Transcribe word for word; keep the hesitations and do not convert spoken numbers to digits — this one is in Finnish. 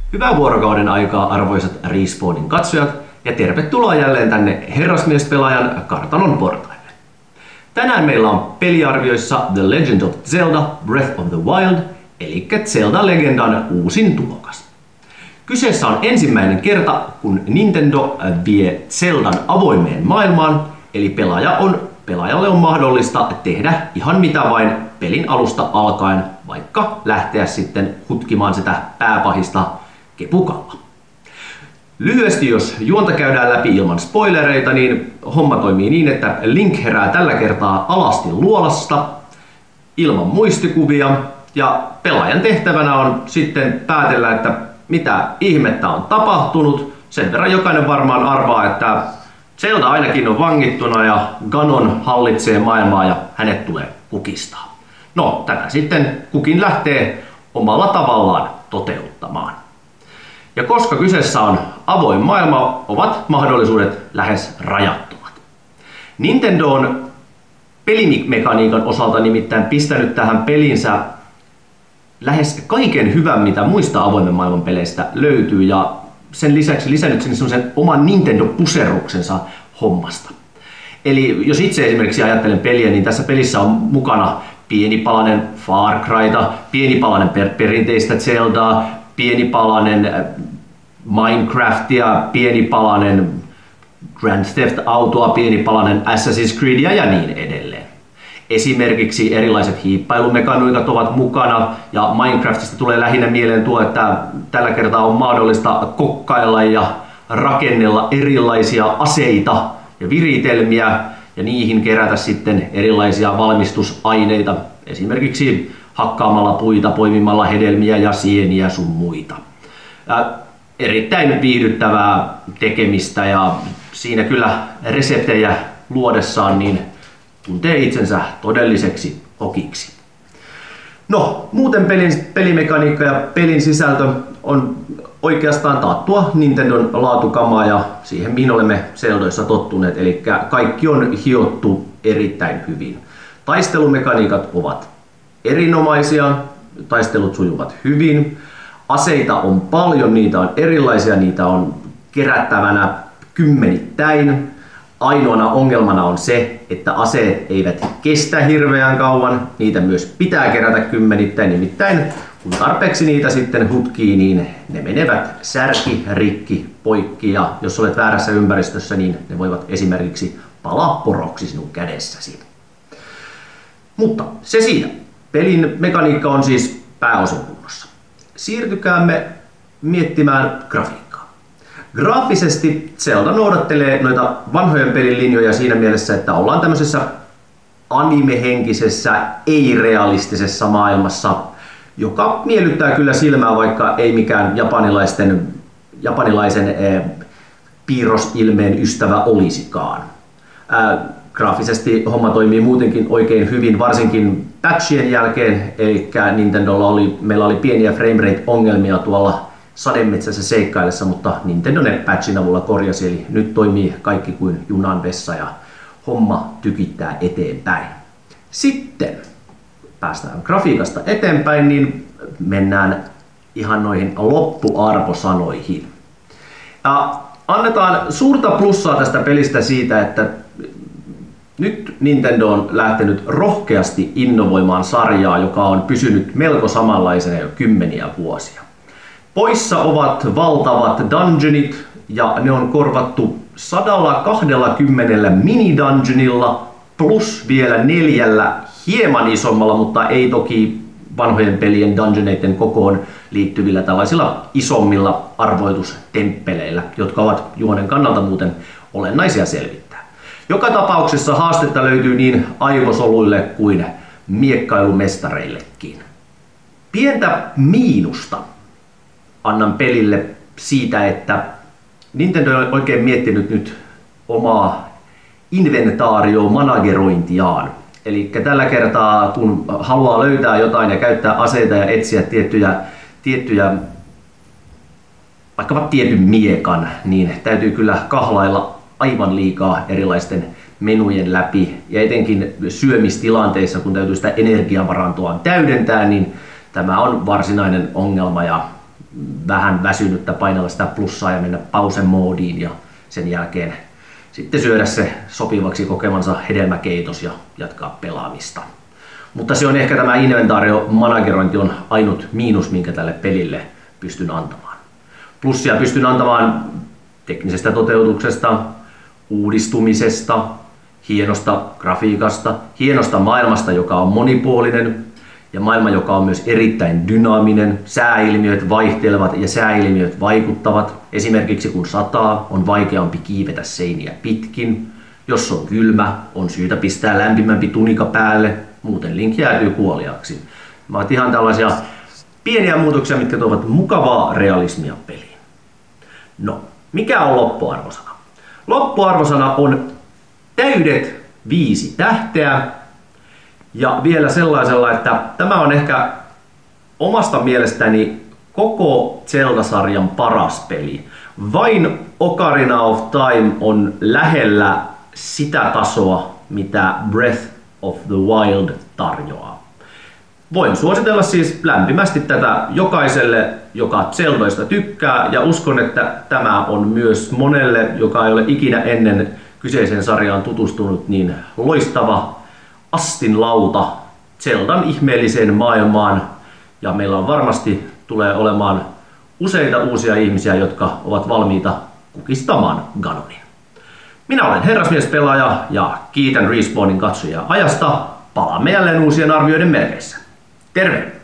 Hyvää vuorokauden aikaa, arvoisat Respawnin katsojat, ja tervetuloa jälleen tänne Herrasmiespelaajan kartanon portaille. Tänään meillä on peliarvioissa The Legend of Zelda Breath of the Wild, eli Zelda-legendan uusin tulokas. Kyseessä on ensimmäinen kerta, kun Nintendo vie Zeldan avoimeen maailmaan, eli pelaaja on, pelaajalle on mahdollista tehdä ihan mitä vain pelin alusta alkaen, vaikka lähteä sitten hutkimaan sitä pääpahista kepukalla. Lyhyesti, jos juonta käydään läpi ilman spoilereita, niin homma toimii niin, että Link herää tällä kertaa alasti luolasta ilman muistikuvia, ja pelaajan tehtävänä on sitten päätellä, että mitä ihmettä on tapahtunut. Sen verran jokainen varmaan arvaa, että Zelda ainakin on vangittuna ja Ganon hallitsee maailmaa ja hänet tulee kukistaa. No, tätä sitten kukin lähtee omalla tavallaan toteuttamaan. Ja koska kyseessä on avoin maailma, ovat mahdollisuudet lähes rajattomat. Nintendo on pelimekaniikan osalta nimittäin pistänyt tähän pelinsä lähes kaiken hyvän, mitä muista avoimen maailman peleistä löytyy, ja sen lisäksi lisännyt sinne semmoisen oman Nintendo-puserruksensa hommasta. Eli jos itse esimerkiksi ajattelen peliä, niin tässä pelissä on mukana pieni palanen Far Cryta, pieni palanen per- perinteistä Zeldaa, pieni palanen Minecraftia, pieni palanen Grand Theft Autoa, pieni palanen Assassin's Creedia ja niin edelleen. Esimerkiksi erilaiset hiippailumekaniikat ovat mukana, ja Minecraftista tulee lähinnä mieleen tuo, että tällä kertaa on mahdollista kokkailla ja rakennella erilaisia aseita ja viritelmiä ja niihin kerätä sitten erilaisia valmistusaineita, esimerkiksi hakkaamalla puita, poimimalla hedelmiä ja sieniä sun muita. Ää, erittäin viihdyttävää tekemistä, ja siinä kyllä reseptejä luodessaan niin tuntee itsensä todelliseksi hokiksi. No, muuten pelin, pelimekaniikka ja pelin sisältö on oikeastaan taattua Nintendon laatukamaa ja siihen, mihin olemme Zeldoissa tottuneet, eli kaikki on hiottu erittäin hyvin. Taistelumekaniikat ovat erinomaisia, taistelut sujuvat hyvin, aseita on paljon, niitä on erilaisia, niitä on kerättävänä kymmenittäin. Ainoana ongelmana on se, että aseet eivät kestä hirveän kauan, niitä myös pitää kerätä kymmenittäin, nimittäin kun tarpeeksi niitä sitten hutkii, niin ne menevät särki, rikki, poikki, ja jos olet väärässä ympäristössä, niin ne voivat esimerkiksi palaa poroksi sinun kädessäsi. Mutta se siitä. Pelin mekaniikka on siis pääosin kunnossa. Siirtykäämme miettimään grafiikkaa. Graafisesti Zelda noudattelee noita vanhojen pelin linjoja siinä mielessä, että ollaan tämmöisessä anime-henkisessä, ei-realistisessa maailmassa, joka miellyttää kyllä silmää, vaikka ei mikään japanilaisten, japanilaisen eh, piirrosilmeen ystävä olisikaan. Ää, graafisesti homma toimii muutenkin oikein hyvin, varsinkin patchien jälkeen, eli Nintendolla oli, meillä oli pieniä framerate-ongelmia tuolla sademetsässä seikkaillessa, mutta Nintendo ne patchin avulla korjasi, eli nyt toimii kaikki kuin junan vessa ja homma tykittää eteenpäin. Sitten päästään grafiikasta eteenpäin, niin mennään ihan noihin loppuarvosanoihin. Ja annetaan suurta plussaa tästä pelistä siitä, että nyt Nintendo on lähtenyt rohkeasti innovoimaan sarjaa, joka on pysynyt melko samanlaisena jo kymmeniä vuosia. Poissa ovat valtavat dungeonit, ja ne on korvattu sata kaksikymmentä mini-dungeonilla plus vielä neljällä hieman isommalla, mutta ei toki vanhojen pelien dungeoneiden kokoon liittyvillä tällaisilla isommilla arvoitustemppeleillä, jotka ovat juonen kannalta muuten olennaisia selvittää. Joka tapauksessa haastetta löytyy niin aivosoluille kuin miekkailumestareillekin. Pientä miinusta annan pelille siitä, että Nintendo on oikein miettinyt nyt omaa inventaario-managerointiaan. Eli tällä kertaa, kun haluaa löytää jotain ja käyttää aseita ja etsiä tiettyjä, tiettyjä vaikkapa tietyn miekan, niin täytyy kyllä kahlailla aivan liikaa erilaisten menujen läpi. Ja etenkin syömistilanteissa, kun täytyy sitä energiavarantoa täydentää, niin tämä on varsinainen ongelma. Ja vähän väsynyttä painella sitä plussaa ja mennä pause-moodiin ja sen jälkeen sitten syödä se sopivaksi kokemansa hedelmäkeitos ja jatkaa pelaamista. Mutta se on ehkä tämä inventaario-managerointi on ainut miinus, minkä tälle pelille pystyn antamaan. Plussia pystyn antamaan teknisestä toteutuksesta, uudistumisesta, hienosta grafiikasta, hienosta maailmasta, joka on monipuolinen ja maailma, joka on myös erittäin dynaaminen. Sääilmiöt vaihtelevat ja sääilmiöt vaikuttavat. Esimerkiksi kun sataa, on vaikeampi kiivetä seiniä pitkin. Jos on kylmä, on syytä pistää lämpimämpi tunika päälle, muuten Link jäätyy kuoliaaksi. Mä oon ihan tällaisia pieniä muutoksia, mitkä tuovat mukavaa realismia peliin. No, mikä on loppuarvosana? Loppuarvosana on täydet viisi tähteä. Ja vielä sellaisella, että tämä on ehkä omasta mielestäni koko Zelda-sarjan paras peli. Vain Ocarina of Time on lähellä sitä tasoa, mitä Breath of the Wild tarjoaa. Voin suositella siis lämpimästi tätä jokaiselle, joka Zeldoista tykkää, ja uskon, että tämä on myös monelle, joka ei ole ikinä ennen kyseiseen sarjaan tutustunut, niin loistava astinlauta Zeldan ihmeelliseen maailmaan, ja meillä on varmasti tulee olemaan useita uusia ihmisiä, jotka ovat valmiita kukistamaan Ganonin. Minä olen Herrasmies-pelaaja ja kiitän Respawnin katsojia ajasta. Palaamme jälleen uusien arvioiden merkeissä. Terve!